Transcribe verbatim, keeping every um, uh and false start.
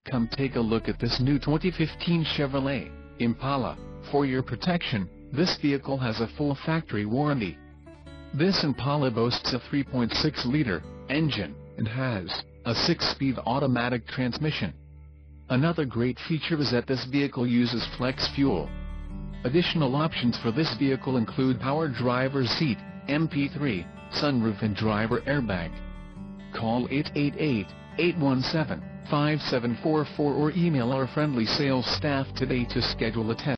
Come take a look at this new twenty fifteen Chevrolet Impala. For your protection, this vehicle has a full factory warranty. This Impala boasts a three point six liter engine and has a six-speed automatic transmission. Another great feature is that this vehicle uses flex fuel. Additional options for this vehicle include power driver's seat, M P three, sunroof and driver airbag. Call eight eight eight, eight one seven, five seven four four or email our friendly sales staff today to schedule a test.